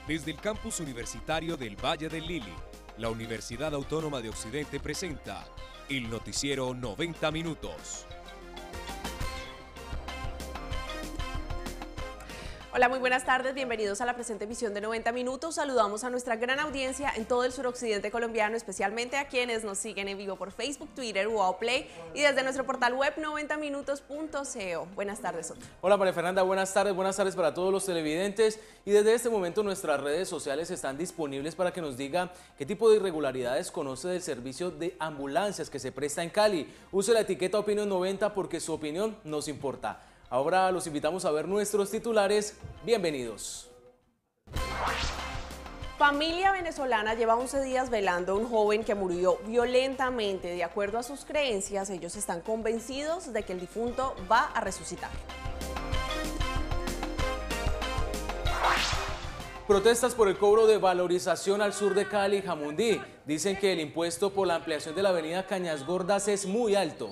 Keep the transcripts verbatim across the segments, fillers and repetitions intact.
Desde el campus universitario del Valle del Lili, la Universidad Autónoma de Occidente presenta el noticiero noventa minutos. Hola, muy buenas tardes, bienvenidos a la presente emisión de noventa minutos. Saludamos a nuestra gran audiencia en todo el suroccidente colombiano, especialmente a quienes nos siguen en vivo por Facebook, Twitter, Wow Play y desde nuestro portal web noventa minutos punto co. Buenas tardes, Otto. Hola, María Fernanda, buenas tardes, buenas tardes para todos los televidentes. Y desde este momento nuestras redes sociales están disponibles para que nos diga qué tipo de irregularidades conoce del servicio de ambulancias que se presta en Cali. Use la etiqueta Opinión noventa porque su opinión nos importa. Ahora los invitamos a ver nuestros titulares. Bienvenidos. Familia venezolana lleva once días velando a un joven que murió violentamente. De acuerdo a sus creencias, ellos están convencidos de que el difunto va a resucitar. Protestas por el cobro de valorización al sur de Cali y Jamundí. Dicen que el impuesto por la ampliación de la avenida Cañas Gordas es muy alto.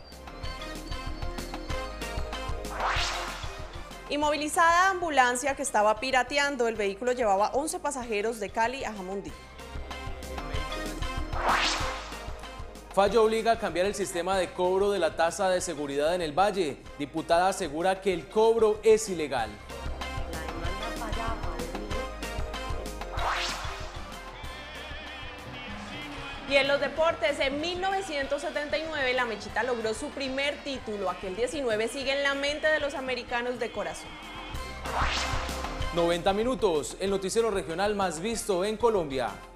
Inmovilizada ambulancia que estaba pirateando, el vehículo llevaba once pasajeros de Cali a Jamundí. Fallo obliga a cambiar el sistema de cobro de la tasa de seguridad en el Valle. Diputada asegura que el cobro es ilegal. Y en los deportes, en mil novecientos setenta y nueve la Mechita logró su primer título. Aquel diecinueve sigue en la mente de los americanos de corazón. noventa minutos, el noticiero regional más visto en Colombia.